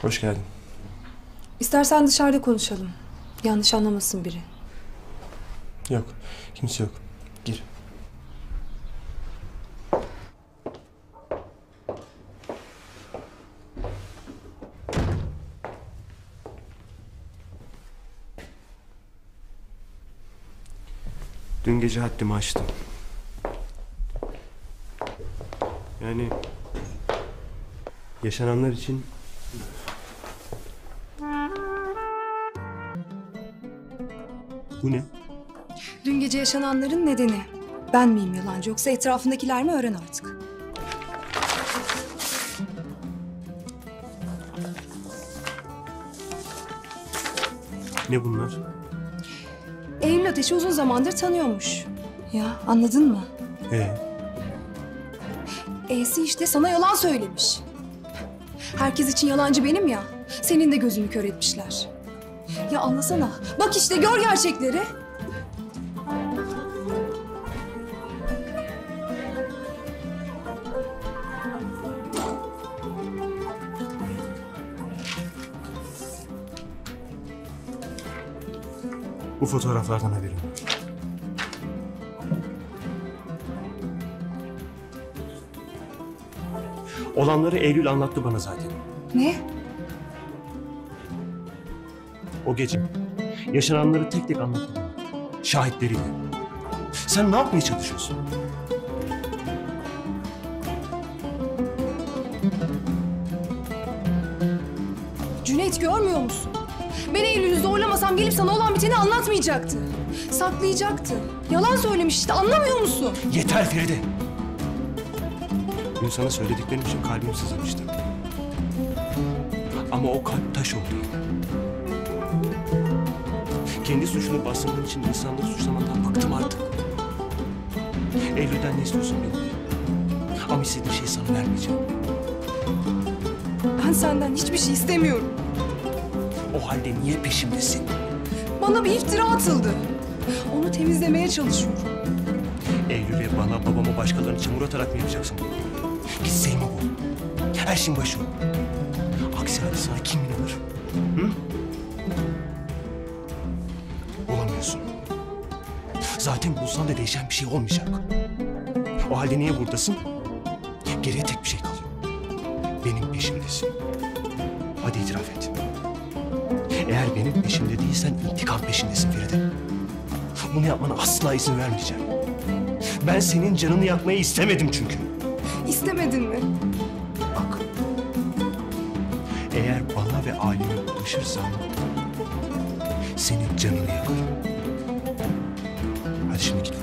Hoş geldin. İstersen dışarıda konuşalım. Yanlış anlamasın biri. Yok, kimse yok. Gir. Dün gece haddimi aştım. Yani yaşananlar için bu ne? Dün gece yaşananların nedeni. Ben miyim yalancı yoksa etrafındakiler mi, öğren artık. Ne bunlar? Eylül Ateş'i uzun zamandır tanıyormuş. Ya anladın mı? E'si işte sana yalan söylemiş. Herkes için yalancı benim ya. Senin de gözünü kör etmişler. Ya anlasana. Bak işte gör gerçekleri. Bu fotoğraflardan haberim yok. Olanları Eylül anlattı bana zaten. Ne? O gece yaşananları tek tek anlattı bana. Şahitleriyle. Sen ne yapmaya çalışıyorsun? Cüneyt, görmüyor musun? Ben Eylül'ü zorlamasam gelip sana olan biteni anlatmayacaktı. Saklayacaktı. Yalan söylemiş işte, anlamıyor musun? Yeter Feride. Dün sana söylediklerim için kalbim sızlamıştı. Ama o kalp taş oldu. Kendi suçunu bastırdığın için insanları suçlamaktan bıktım artık. Eylül'den ne istiyorsun bilmiyorum. Ama istediğin şeyi sana vermeyeceğim. Ben senden hiçbir şey istemiyorum. O halde niye peşimdesin? Bana bir iftira atıldı. Onu temizlemeye çalışıyorum. Eylül'e, bana, babama, başkalarını çamur atarak mı yapacaksın bunu? Gitseyim mi bu? Her şeyin başı o. Aksi halde sana kim inanır? Hı? Bulamıyorsun. Zaten bulsan da değişen bir şey olmayacak. O halde niye buradasın? Geriye tek bir şey kalıyor. Benim peşimdesin. Hadi itiraf et. Eğer benim peşimde değilsen intikam peşindesin Feride. Bunu yapmana asla izin vermeyeceğim. Ben senin canını yakmayı istemedim çünkü. İstemedin mi? Bak. Eğer bana ve aileme ulaşırsan senin canını yakarım. Hadi şimdi git.